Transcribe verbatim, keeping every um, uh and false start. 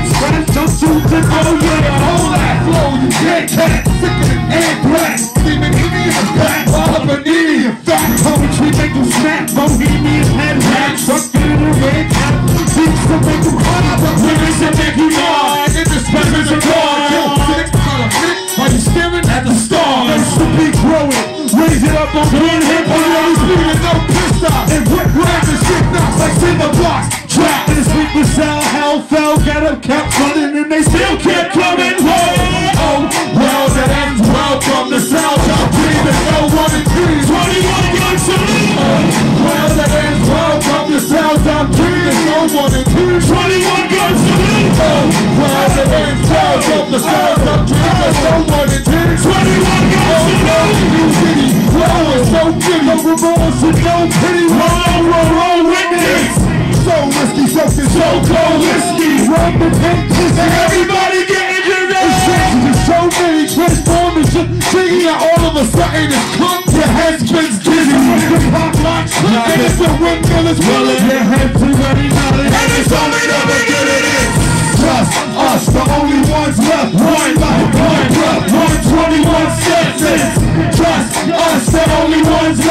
scratch, don't shoot the oh yeah, hold that flow, you can't catch, sicker than anthrax, steaming Indian back, all of an Indian fat, poetry make you snap, bohemian head hat, truck in the red hat, beats to make you cry, but women to make you nod, in the space of God, kill six, on a minute, while you staring at the stars, it's the beat growing, raise it up on one hip, on the other speed and no piss stop, and whip rags and shit knocks like silver blocks, trap in the sweet with Sal, hell fell, got up, kept running, and they still kept coming home. Oh, well, that ends well from the south, y'all dreaming, no one in three, twenty-one guns salute. Oh, well, that ends well from the south, I'm dreaming, no one in three, twenty-one guns salute. Oh, well, that ends well from the south, I'm dreaming, no one in three, twenty-one guns salute. You city, well, it's so giddy, no remorse and no pity, roll, roll, roll, witness. So risky, so so cold whiskey, rum and pink pussy, everybody getting your ass. There's so many transformers, singing and all of a sudden it's clump, your head spins dizzy. The clock locks, and it's a windmill as well as your head's already nodding. And it's only the beginning is just us, the only ones left. One life, one breath, one twenty-one senses. Just us, the only ones